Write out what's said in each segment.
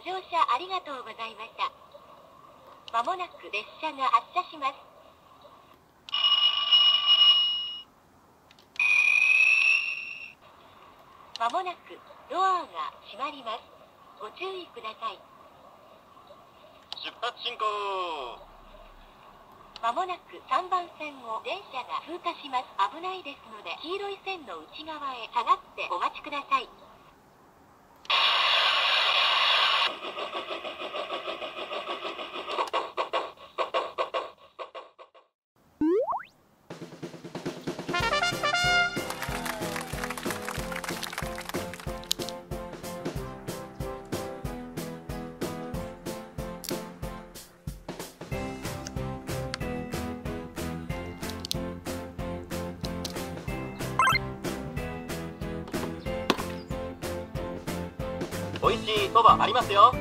乗車ありがとうございました。まもなく列車が発車します。まもなくドアが閉まります。ご注意ください。 出発進行。 まもなく3番線を電車が通過します。危ないですので、黄色い線の内側へ下がってお待ちください。 美味しいそばありますよ。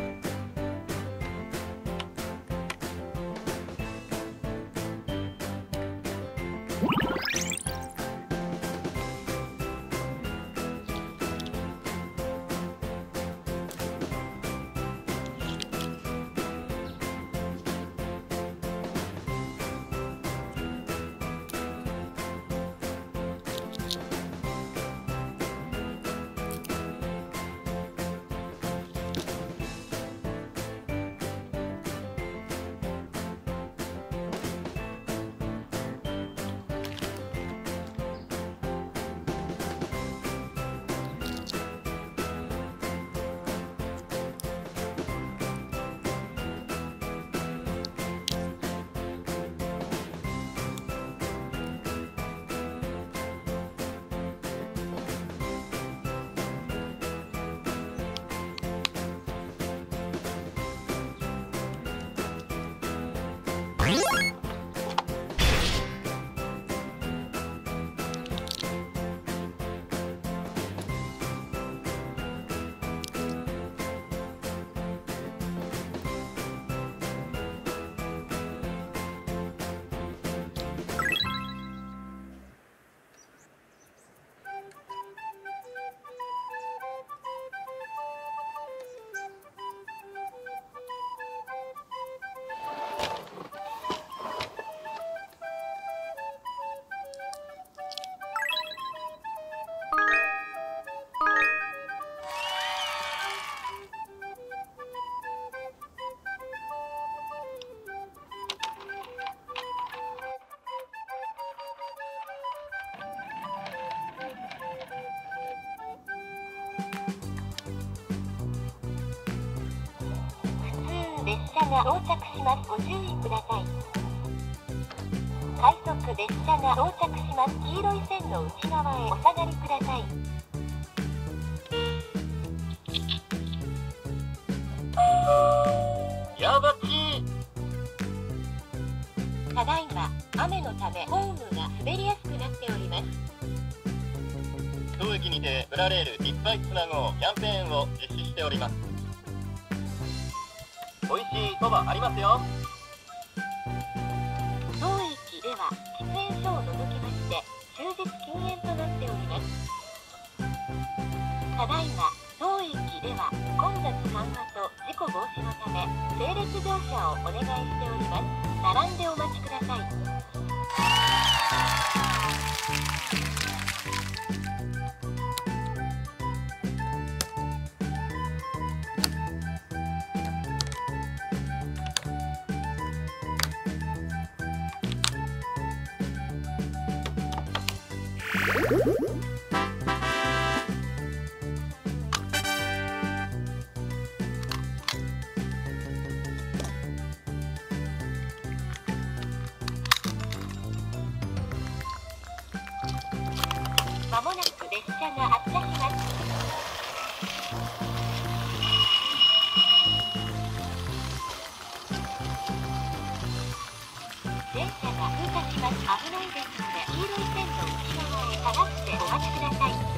列車が到着します。ご注意ください。快速列車が到着します。黄色い線の内側へお下がりください。 やばち。 ただいま雨のためホームが滑りやすくなっております。 当駅にてプラレールいっぱいつなごうキャンペーンを実施しております。美味しいそばありますよ。 当駅では喫煙所を除きまして終日禁煙となっております。ただいま当駅では混雑緩和と事故防止のため整列乗車をお願いしております。並んでお待ちください。まもなく列車が発車します。電車が通過します。危ないですので、黄色い線の内側へ下がってお待ちください。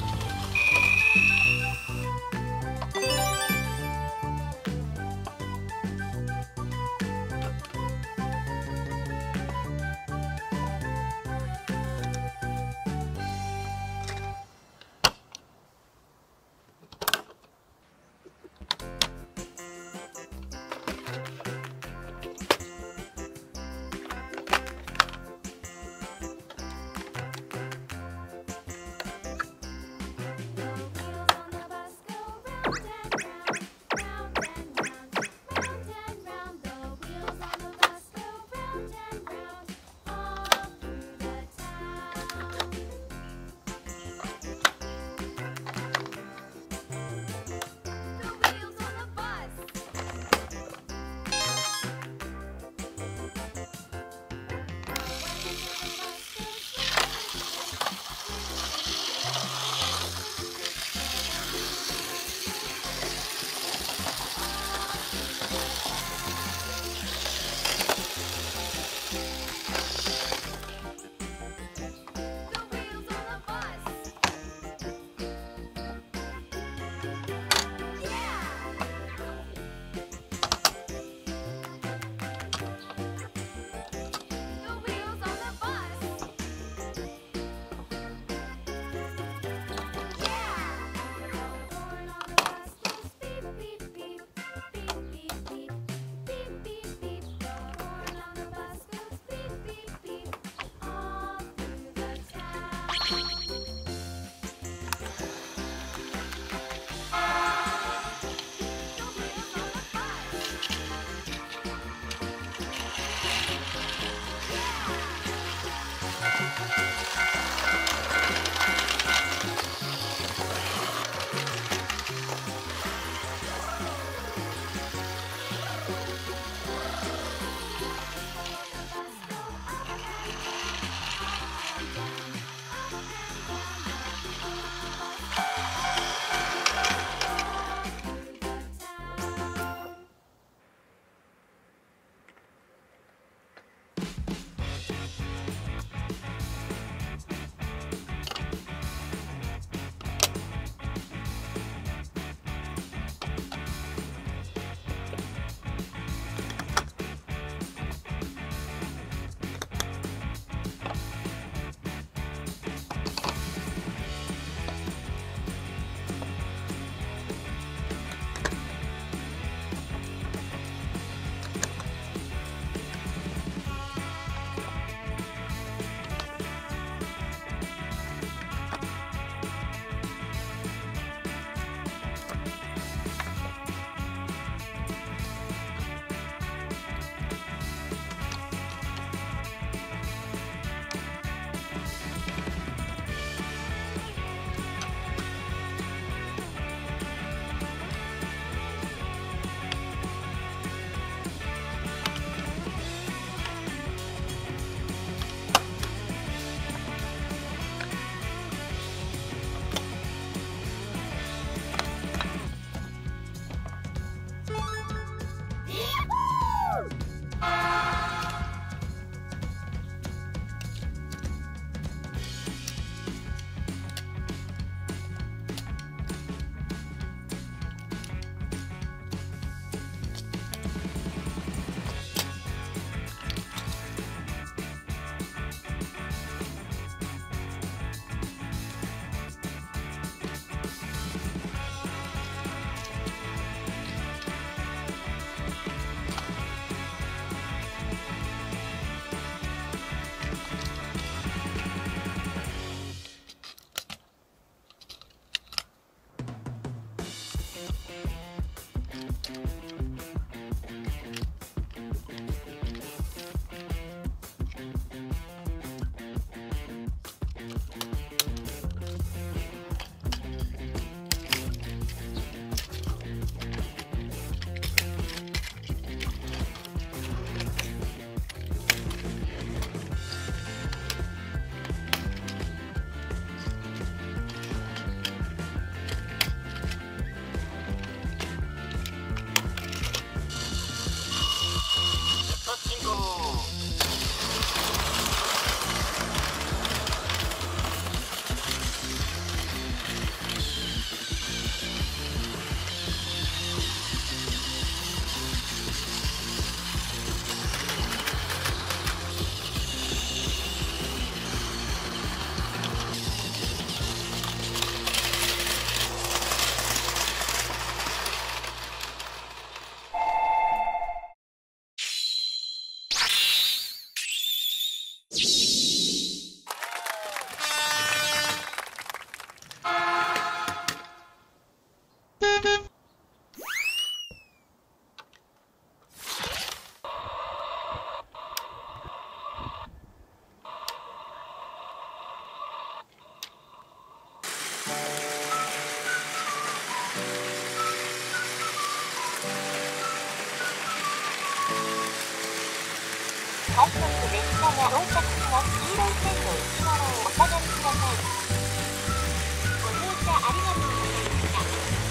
着します。黄色い線の内側をお下がりください。ご乗車ありがとうございました。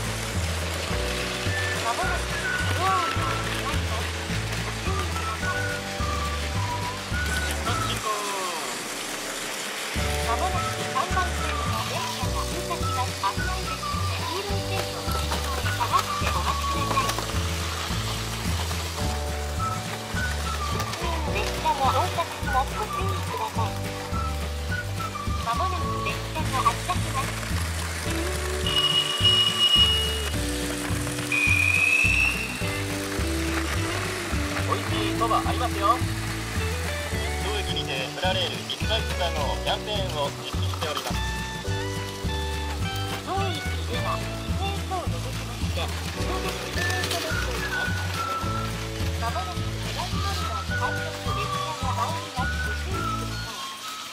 まもなくドアが閉まります。ご注意ください。まもなく3番線の電車が通過します。危ないですので、黄色い線の内側へ下がってお待ちください。列車が到着します。ご注意ください。まもなく列車が発車します。 美味しいそばありますよ。当駅にてプラレール1回つなごキャンペーンを実施しております。 当駅では喫煙所を除きまして終日禁煙となっております。まもなくプラスノルマー快速列車が参ります。ご注意ください。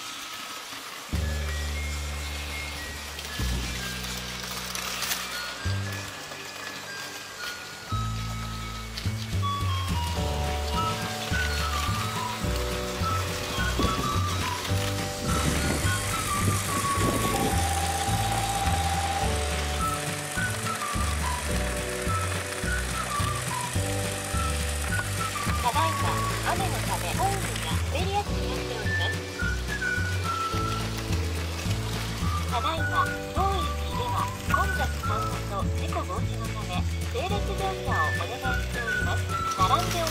ただいま雨のためホームが滑りやすくなっております。ただいま当駅では混雑緩和と事故防止のため整列乗車をお願いしております。並んでお